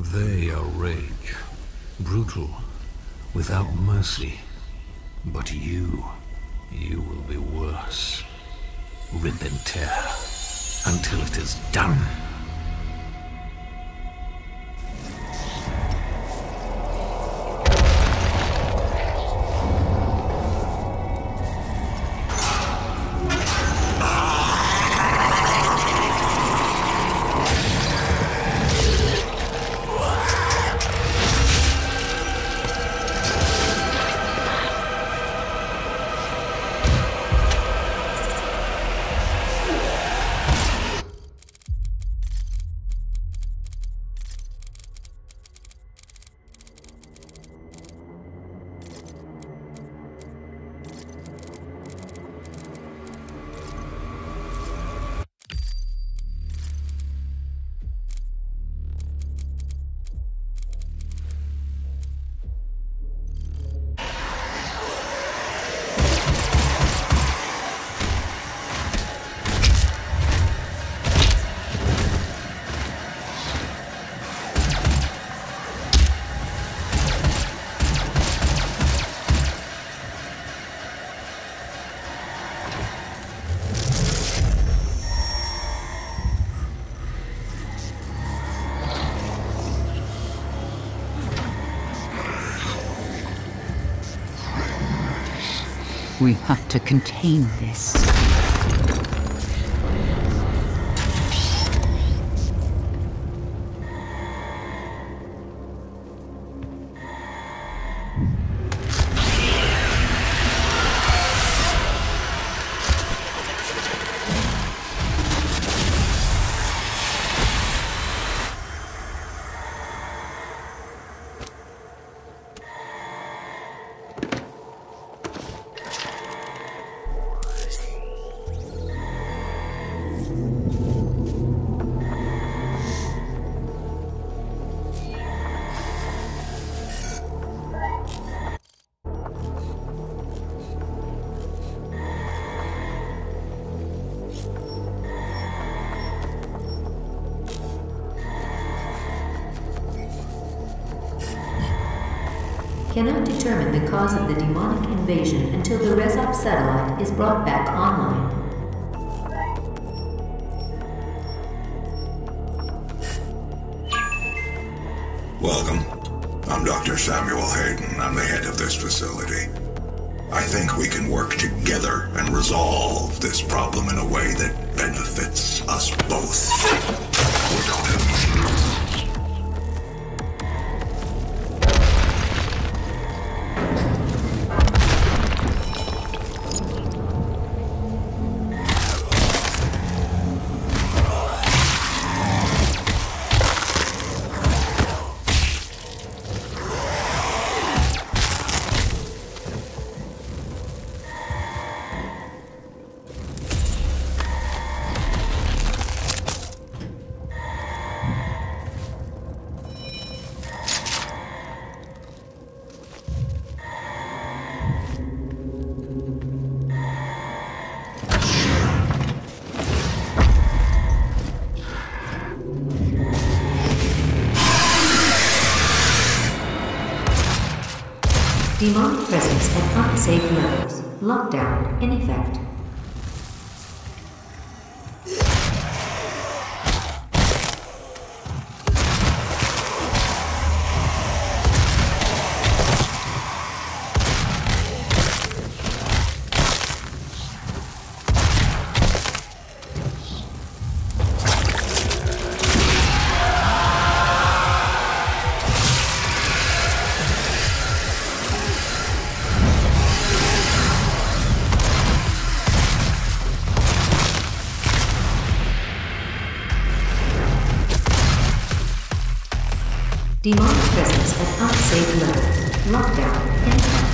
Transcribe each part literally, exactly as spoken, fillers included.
They are rage. Brutal. Without mercy. But you... you will be worse. Rip and tear. Until it is done. We have to contain this. Cannot determine the cause of the demonic invasion until the Rezop satellite is brought back online. Welcome. I'm Doctor Samuel Hayden. I'm the head of this facility. I think we can work together and resolve this problem in a way that benefits us both. We don't have Demonic presence at unsafe levels. Lockdown in effect. Demonic presence at unsafe levels. Lockdown in effect.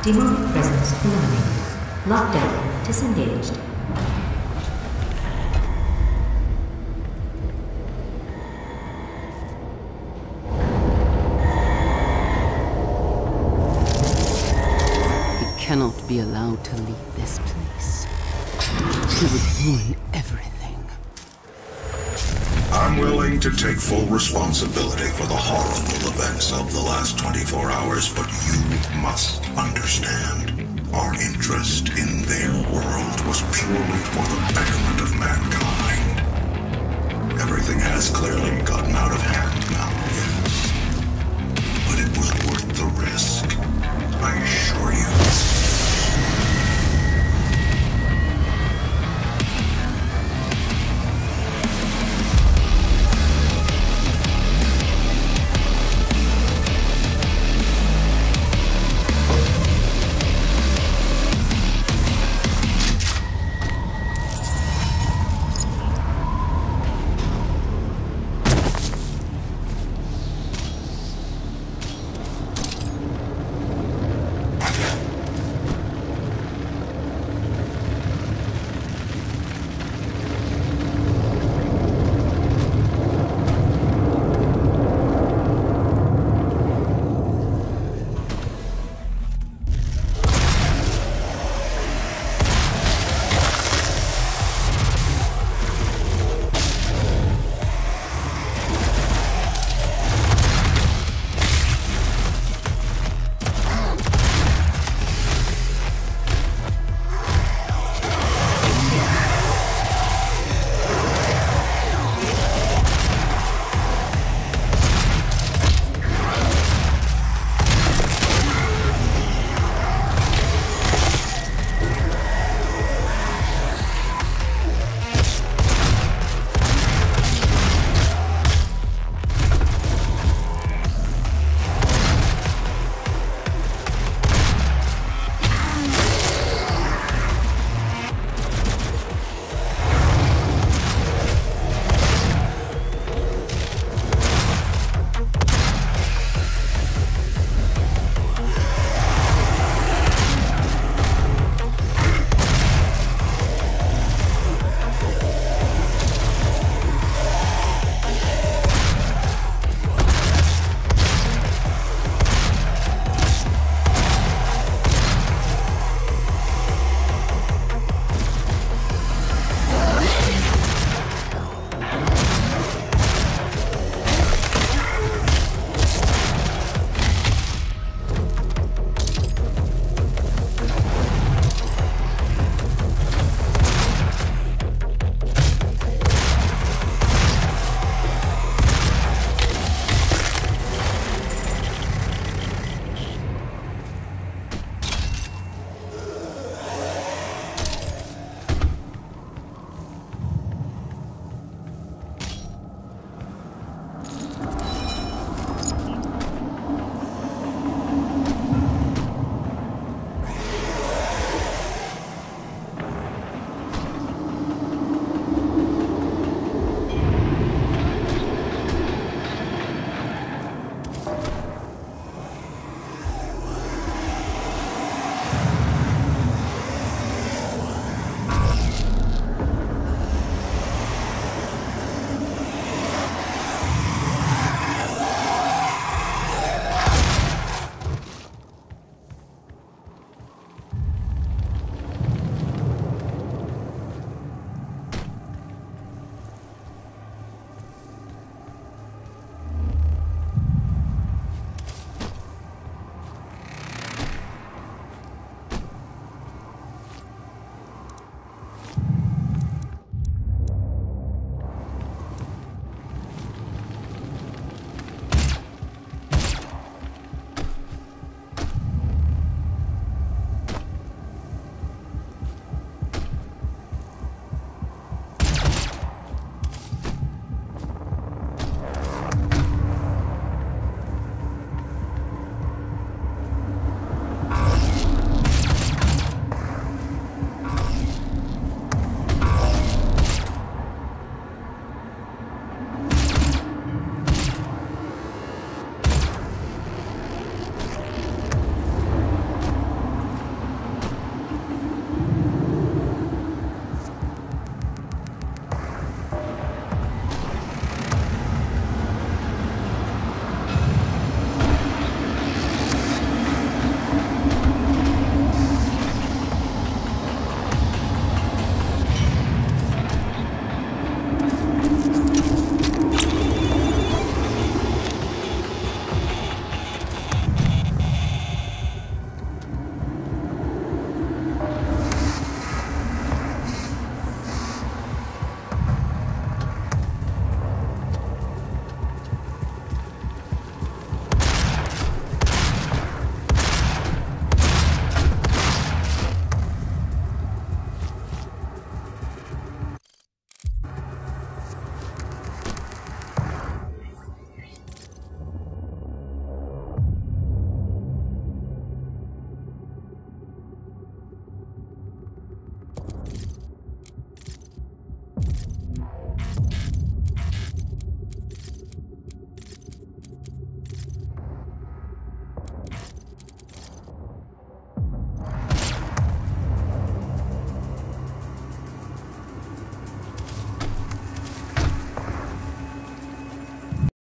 Demonic presence eliminated. Lockdown disengaged. He cannot be allowed to leave this place. He would ruin everything. I'm willing to take full responsibility for the horrible events of the last twenty-four hours, but you must understand. Our interest in their world was purely for the betterment of mankind. Everything has clearly gotten out of hand now, yes. But it was worth